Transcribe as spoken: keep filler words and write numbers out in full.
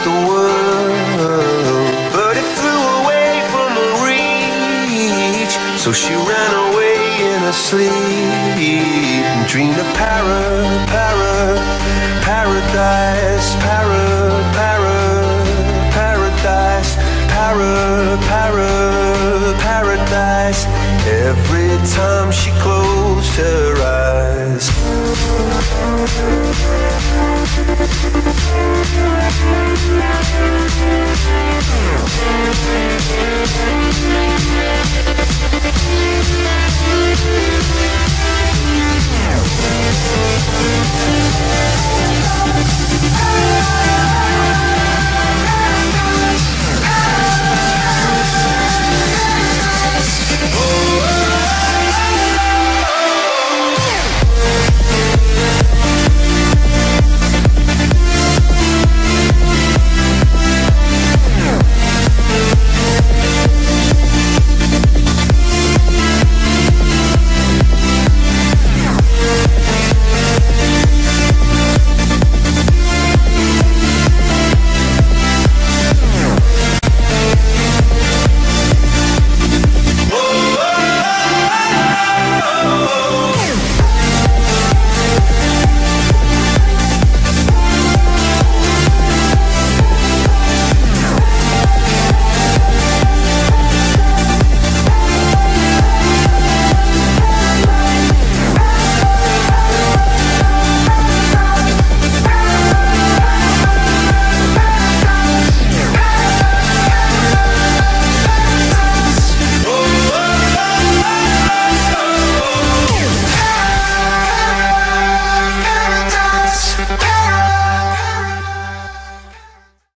the world, but it flew away from her reach. So she ran away in her sleep and dreamed of para, para, paradise, para, para, paradise, para, para, paradise. Every time she closed her